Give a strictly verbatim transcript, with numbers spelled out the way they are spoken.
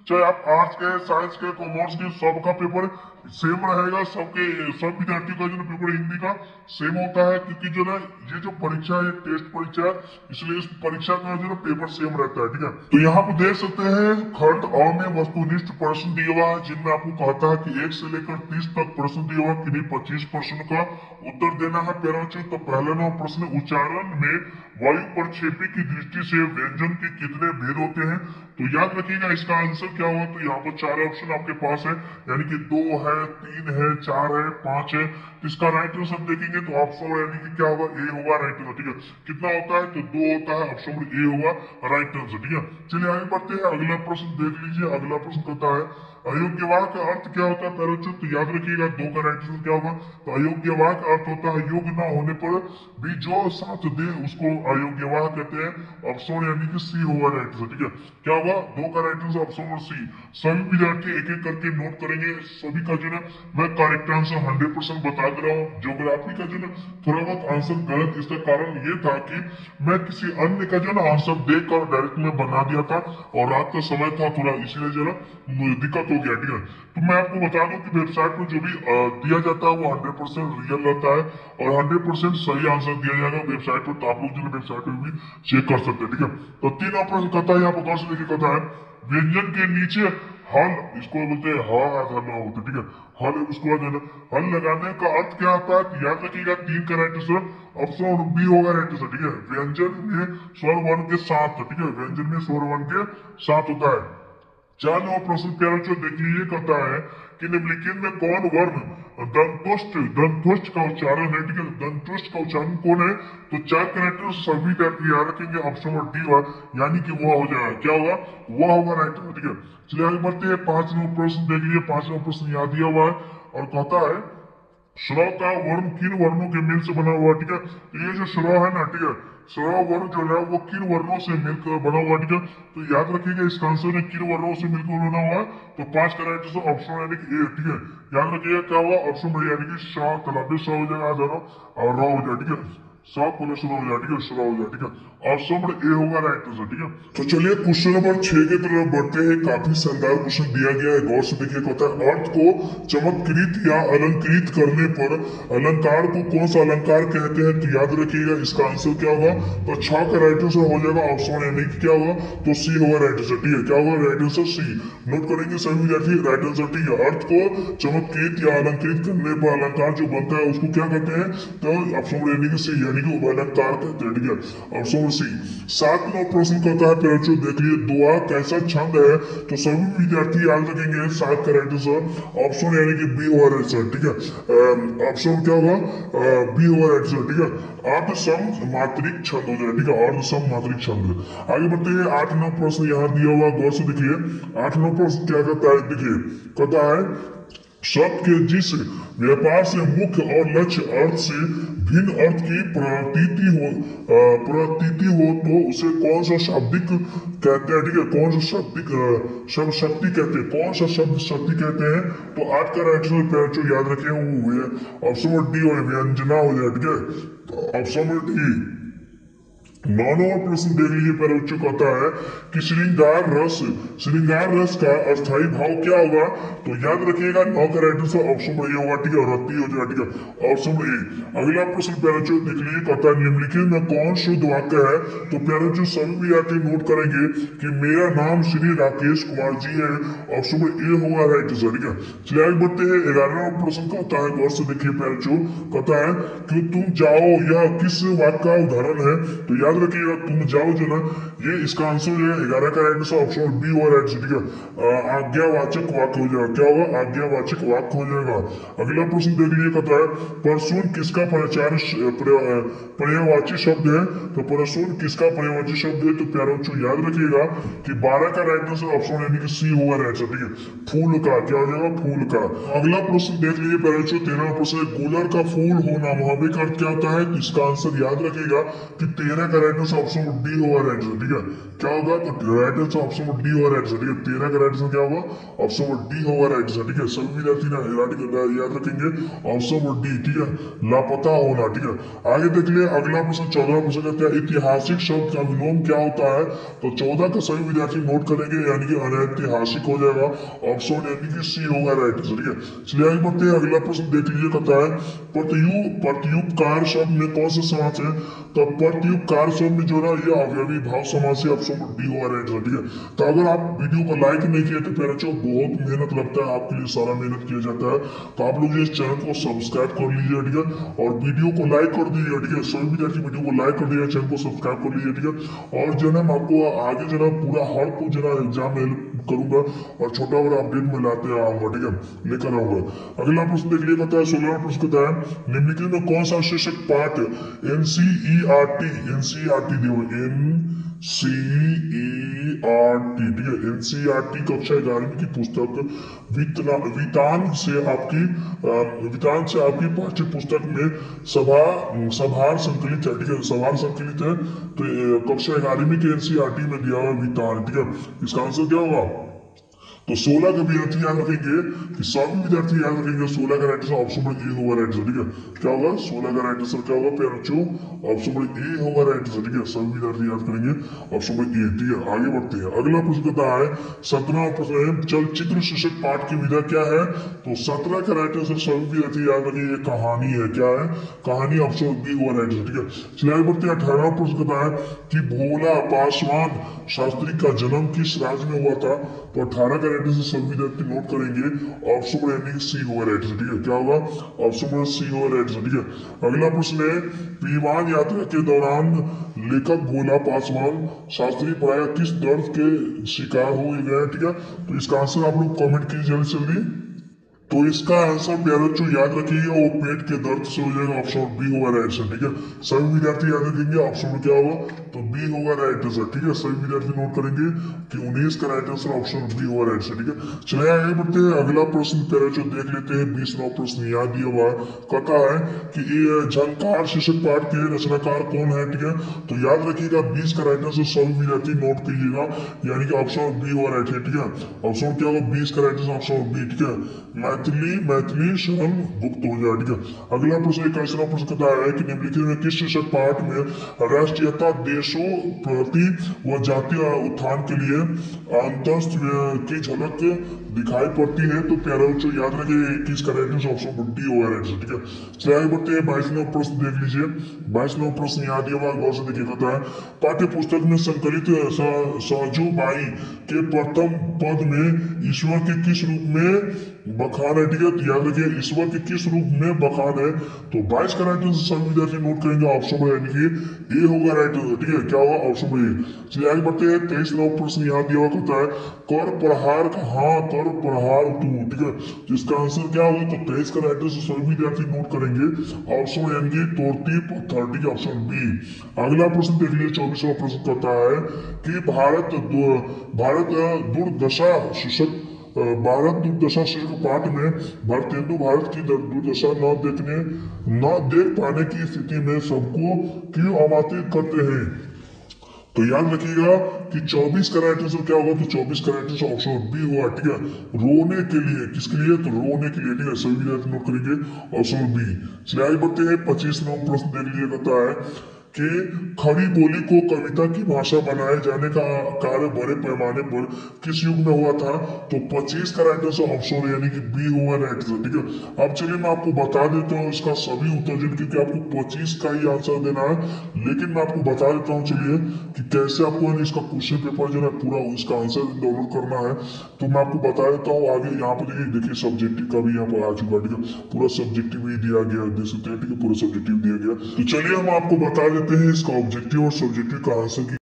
चाहे आप आर्ट्स के, साइंस के, कॉमर्स के, सबका पेपर सेम रहेगा। सबके सब विद्यार्थियों का जो है पेपर हिंदी का सेम होता है, क्योंकि जो है ये जो परीक्षा है ये टेस्ट परीक्षा है, इसलिए इस परीक्षा का जो है पेपर सेम रहता है। ठीक है, तो यहाँ पे देख सकते हैं खंड अ में वस्तुनिष्ठ प्रश्न दिया हुआ है, जिनमें आपको कहता है कि एक से लेकर तीस तक प्रश्न दिया हुआ, किन्हीं पच्चीस प्रश्न का उत्तर देना है पैराचो। तो पहला नौ प्रश्न, उच्चारण में वायु प्रक्षेपी की दृष्टि से व्यंजन के कितने भेद होते हैं? तो याद रखिएगा इसका आंसर क्या हुआ। तो यहाँ पर चार ऑप्शन आपके पास है, यानी कि दो है, तीन है, चार है, पांच है। तो इसका राइट आंसर देखेंगे तो ऑप्शन यानी कि क्या होगा, ए होगा राइट आंसर। ठीक है, कितना होता है तो दो होता है, ऑप्शन ए होगा राइट आंसर। ठीक है, चलिए आगे बढ़ते हैं, अगला प्रश्न देख लीजिए। अगला प्रश्न कहता है अयोग्यवाह का अर्थ क्या होता है पैरोचो। तो याद रखिएगा दो का राइट आंसर क्या होगा। तो अयोग्यवाह का अर्थ होता है योग्य ना होने पर भी जो साथ दे उसको अयोग्यवाह कहते हैं। ऑप्शन यानी कि सी होगा राइट आंसर। ठीक है, क्या होगा दो का right answer option number C. सभी विद्यार्थी एक एक करके नोट करेंगे सभी का जो है मैं करेक्ट आंसर हंड्रेड परसेंट बता दे रहा हूँ। ज्योग्राफी का जो है थोड़ा बहुत आंसर गलत, इसका कारण ये था कि मैं किसी अन्य का जो है आंसर देखकर डायरेक्ट में बना दिया था, और रात का समय था थोड़ा, इसलिए जो है दिक्कत हो गया। ठीक है, तो मैं आपको बता दूं कि वेबसाइट पर जो भी अ, दिया जाता है वो हंड्रेड परसेंट रियल रहता है, और हंड्रेड परसेंट सही आंसर दिया जाएगा वेबसाइट पर। तो आप लोग जो है वेबसाइट पर भी चेक कर सकते हैं। ठीक है, तो तीन ऑप्शन कहता है, यहाँ पर गौर से देखिए कहता है व्यंजन के नीचे हल, इसको बोलते हैं ह हल होते। ठीक है, हल उसके बाद है ना हल लगाने का अर्थ क्या होता है। तो याद रखिएगा तीन का राइट आंसर ऑप्शन बी होगा राइट आंसर। ठीक है, व्यंजन में स्वर वर्ण के साथ, ठीक है, व्यंजन में स्वर वर्ण के साथ होता है। चार नंबर प्रश्न प्यारा जो देख लीजिए कहता है कि निम्नलिखित में कौन वर्ण दंतुष्ट दंतुष्ट का उच्चारण है। ठीक है, दंतुष्ट का उच्चारण कौन है। तो चार कैरेक्टर सभी विद्यार्थी याद रखेंगे, ऑप्शन नंबर डी हुआ, यानी कि वह हो जाएगा, क्या होगा वह होगा राइट। ठीक है, चलिए आगे बढ़ते हैं। पांच नंबर प्रश्न देख लीजिए, पांच नंबर प्रश्न यहाँ दिया हुआ है और कहता है श्रव का वर्ण किन वर्णों के मेल से बना हुआ। ठीक है, तो ये जो श्रव है ना, ठीक है, श्रव वर्ण जो है वो किन वर्णों से मिलकर बना हुआ। ठीक है, तो याद रखिएगा इसका आंसर है किन वर्णों से मिलकर बना हुआ है। तो पांच का राइट आंसर ऑप्शन यानी कि ए। ठीक है, याद रखिएगा क्या हुआ ऑप्शन बड़ी, यानी कि शाह तलाबे शाह हो जाएगा, आ जाना और रॉ हो जाए। ठीक है, शाह प्लस रॉ हो जाए। ठीक है, श्रव हो जाए। ठीक है, ऑप्शन नंबर ए होगा राइट आंसर। ठीक है, तो चलिए क्वेश्चन नंबर छह की तरफ बढ़ते हैं। काफी शानदार क्वेश्चन दिया गया है, गौर से देखिए। कहता है अर्थ को चमत्कृत या अलंकृत करने पर अलंकार को कौन सा अलंकार कहते हैं। तो याद रखिएगा इसका आंसर क्या होगा। तो छह का राइट आंसर हो जाएगा ऑप्शन यानी कि क्या होगा तो सी होगा राइट आंसर। ठीक है, क्या होगा राइट आंसर सी। नोट करेंगे सभी विद्यार्थी राइट आंसर। ठीक है, अर्थ को चमत्कृत या अलंकृत करने पर अलंकार जो बनता है उसको क्या कहते हैं। तो ऑप्शन यानी कि सी, यानी कि अलंकार कहते हैं। ठीक है, ऑप्शन सी। सात नौ प्रश्न कहता है बच्चों देख लीजिए दुआ कैसा छंद है। तो सभी विद्यार्थी याद रखेंगे सात का राइट आंसर ऑप्शन यानी कि बी होगा राइट आंसर। ठीक है, ऑप्शन क्या होगा बी होगा राइट आंसर। ठीक है, अर्ध सम मात्रिक छंद हो जाए। ठीक है, अर्ध सम मात्रिक छंद। आगे बढ़ते हैं, आठ नौ प्रश्न यहाँ दिया हुआ, गौर से देखिए। आठ नौ प्रश्न क्या कहता है, देखिए कहता है शब्द के जिस व्यापार से मुख्य और लक्ष्य अर्थ से भिन्न अर्थ की प्रतीति हो प्रतीति हो तो उसे कौन सा शाब्दिक कहते हैं। ठीक है, कौन सा शाब्दिक शब्द शक्ति कहते हैं, कौन सा शब्द शक्ति कहते हैं। तो आज का राइट आंसर जो याद रखें वो हुए ऑप्शन नंबर डी और व्यंजना हो जाए। ठीक है, ऑप्शन नंबर डी। नौ नंबर प्रश्न देख लीजिए, पहले बच्चों कहता है कि श्रृंगार रस श्रृंगार रस का अस्थायी भाव क्या होगा। तो याद रखिएगा नौ का right answer option number A होगा। ठीक है, रत्ती हो जाएगा। ठीक है, ऑप्शन नंबर ए। अगला प्रश्न प्यारे बच्चों देख लीजिए, कहता है निम्नलिखित में कौन शुद्ध वाक्य है। तो प्यारे बच्चों सभी विद्यार्थी नोट करेंगे कि मेरा नाम श्री राकेश कुमार जी है, ऑप्शन नंबर ए होगा राइट आंसर। ठीक है, चलिए आगे बढ़ते हैं। ग्यारहवां प्रश्न कहता है, गौर से देखिए प्यारे बच्चों, कहता है कि तुम जाओ यह किस वाक्य का उदाहरण है। तो याद रखिएगा तुम जाओ जो ना ये इसका आंसर जो है ग्यारह का राइट आंसर ऑप्शन बी और राइट। ठीक है, आज्ञावाचक वाक्य हो जाएगा, क्या होगा आज्ञावाचक वाक्य हो जाएगा। अगला प्रश्न देख लीजिए, कहता है परसून किसका प्रचार पर्यायवाची शब्द है। तो परसून किसका पर्यायवाची शब्द है। तो प्यारे बच्चों याद रखिएगा कि बारह का राइट आंसर ऑप्शन यानी कि सी होगा राइट आंसर। ठीक है, फूल का क्या हो जाएगा फूल का। अगला प्रश्न देख लीजिए प्यारे बच्चों, तेरह प्रश्न गुलर का फूल होना मुहावरे का अर्थ क्या होता है। तो इसका आंसर याद रखिएगा कि तेरह का राइट आंसर ऑप्शन डी होगा राइट आंसर, ठीक है। क्या होगा, तो राइट आंसर ऑप्शन डी होगा राइट आंसर, ठीक है। तेरह का राइट आंसर क्या होगा, ऑप्शन डी होगा राइट आंसर, ठीक है। सभी विद्यार्थी ना याद रखेंगे ऑप्शन डी, ठीक है, लापता होना, ठीक है। आगे देख लिए अगला प्रश्न, चौदह प्रश्न कहते हैं ऐतिहासिक शब्द का विलोम क्या होता है। तो चौदह का सभी विद्यार्थी नोट करेंगे, यानी कि अनैतिहासिक हो जाएगा, ऑप्शन यानी कि सी होगा राइट आंसर, ठीक है। चलिए आगे बढ़ते हैं, अगला प्रश्न देख लीजिए, कहता है प्रत्युप प्रत्युपकार शब्द में कौन सा समास है। तो प्रत्युपकार शब्द में जो ना ये अवयवी भाव समास है, ऑप्शन डी होगा राइट आंसर, ठीक है। तो अगर आप वीडियो को लाइक नहीं किए तो फिर बच्चों बहुत मेहनत लगता है, आपके लिए सारा मेहनत किया जाता है, तो आप लोग इस चैनल को सब्सक्राइब कर लीजिए, ठीक है, और वीडियो को लाइक कर दीजिए, ठीक है। सभी विद्यार्थी वीडियो को लाइक कर दीजिए, चैनल को सब्सक्राइब कर लीजिए, ठीक है। और जो है आपको आगे जो है पूरा हर को जो है एग्जाम में करूंगा और छोटा बड़ा अपडेट में लाते आऊंगा, ठीक है, लेकर आऊंगा। अगला प्रश्न देख लिया, कहता है सोलह प्रश्न कहता है निम्नलिखित में कौन सा शीर्षक पाठ एनसीईआरटी एनसीईआरटी दियो N C E R T, ठीक है, एनसीईआरटी कक्षा ग्यारहवीं की पुस्तक वितान से आपकी वितान से आपकी पाठ्य पुस्तक में सभा सभार संकलित है, ठीक है, सभार संकलित है। तो कक्षा ग्यारहवीं के एनसीईआरटी में दिया हुआ वितान, ठीक है। इसका आंसर क्या होगा, तो सोलह का विद्यार्थी याद रखेंगे कि सभी विद्यार्थी याद रखेंगे सोलह का right answer option number A होगा राइट आंसर, ठीक है। क्या होगा, सोलह का राइट आंसर क्या होगा प्यारे बच्चों, ऑप्शन नंबर ए होगा राइट आंसर, ठीक है। सभी विद्यार्थी याद करेंगे ऑप्शन नंबर ए, ठीक है। आगे बढ़ते हैं, अगला प्रश्न कहता है सत्रह प्रश्न है चलचित्र शीर्षक पाठ की विधा क्या है। तो सत्रह का राइट आंसर सभी विद्यार्थी याद रखेंगे कहानी है, क्या है, कहानी, ऑप्शन बी हुआ राइट आंसर, ठीक है। चलिए आगे बढ़ते हैं, अठारह प्रश्न कहता है कि भोला पासवान शास्त्री का जन्म किस राज्य में हुआ था। तो अठारह का राइट आंसर सभी विद्यार्थी नोट करेंगे, ऑप्शन नंबर यानी सी होगा राइट आंसर, ठीक है। क्या होगा, ऑप्शन नंबर सी होगा राइट आंसर, ठीक है। अगला प्रश्न है विमान यात्रा के दौरान लेखक भोला पासवान शास्त्री प्राय किस दर्द के शिकार हो गए, ठीक है। तो इसका आंसर आप लोग कमेंट कीजिए जल्दी जल्दी। तो इसका आंसर प्यारे बच्चों याद रखिएगा, वो पेट के दर्द से हो जाएगा, ऑप्शन बी होगा राइट आंसर, ठीक है। सभी विद्यार्थी याद रखेंगे ऑप्शन क्या होगा, तो बी होगा राइट आंसर, ठीक है। सभी विद्यार्थी नोट करेंगे कि उन्नीस का राइट आंसर ऑप्शन बी होगा राइट आंसर, ठीक है। चलिए आगे बढ़ते हैं, अगला प्रश्न प्यारे बच्चों देख लेते हैं, बीस नौ प्रश्न याद दिया हुआ कहता है कि ये झंकार शीर्षक पाठ के रचनाकार कौन है, ठीक है। तो याद रखिएगा बीस का राइट आंसर सभी विद्यार्थी नोट कीजिएगा, यानी कि ऑप्शन बी होगा राइट है, ठीक है। ऑप्शन क्या होगा, बीस का राइट आंसर ऑप्शन बी, ठीक है। मैथिली मैथिली शरण गुप्त हो जाए, ठीक है। अगला प्रश्न इक्कीसवां प्रश्न कहता है कि निम्नलिखित में किस शीर्षक पाठ में राष्ट्रीयता देशों प्रति व जातीय उत्थान के लिए अंतस्थ की झलक दिखाई पड़ती है। तो प्यारे बच्चों याद रखिए इक्कीस का राइट आंसर ऑप्शन डी होगा राइट आंसर, ठीक है। चलिए आगे बढ़ते हैं, बाईसवां प्रश्न देख लीजिए, बाईसवां प्रश्न याद दिया हुआ गौर से देखिए, कहता है पाठ्य पुस्तक में संकलित सहजोबाई के प्रथम पद में ईश्वर के किस रूप में बखान है, ठीक है। तो याद रखिए ईश्वर के किस रूप में बखान है। तो बाईस का राइट आंसर सभी विद्यार्थी नोट करेंगे, ऑप्शन में यानी कि ए होगा राइट आंसर, ठीक है। क्या होगा, ऑप्शन में ए। चलिए आगे बढ़ते हैं, तेईस नौ प्रश्न यहाँ दिया हुआ कहता है कर प्रहार हाँ कर प्रहार तू, ठीक है। जिसका आंसर क्या होगा, तो तेईस का राइट आंसर सभी विद्यार्थी नोट करेंगे, ऑप्शन यानी कि तोड़ती पत्थर, ठीक है, ऑप्शन बी। अगला प्रश्न देख लीजिए, चौबीसवां प्रश्न कहता है कि भारत भारत दुर्दशा शीर्षक भारत दुर्दशा शीर्षक पाठ में भारतेंदु भारत की दुर्दशा न देखने न देख पाने की स्थिति में सबको क्यों आमंत्रित करते हैं। तो याद रखिएगा कि चौबीस का राइट आंसर क्या होगा, तो चौबीस का राइट आंसर ऑप्शन बी होगा, ठीक है। रोने के लिए, किसके लिए, तो रोने के लिए, ठीक है। सभी विद्यार्थी नोट करेंगे ऑप्शन बी। चलिए आगे बढ़ते हैं, पच्चीस नंबर प्रश्न देख लीजिए, कहता है कि खड़ी बोली को कविता की भाषा बनाए जाने का कार्य बड़े पैमाने पर किस युग में हुआ था। तो पच्चीस का राइट आंसर ऑप्शन यानी कि बी हुआ राइट आंसर, ठीक है। अब चलिए मैं आपको बता देता हूँ इसका सभी उत्तर, क्योंकि आपको पच्चीस का ही आंसर देना है, लेकिन मैं आपको बता देता हूँ चलिए कि कैसे आपको इसका क्वेश्चन पेपर जो है पूरा उसका आंसर डाउनलोड करना है। तो मैं आपको बता देता हूँ आगे, यहाँ पर देखिए देखिए सब्जेक्टिव का भी यहाँ पर आ चुका है, ठीक है। पूरा सब्जेक्टिव भी दिया गया, देख सकते हैं, ठीक है, पूरा सब्जेक्टिव दिया गया। तो चलिए हम आपको बता देते हैं इसका ऑब्जेक्टिव और सब्जेक्टिव का आंसर की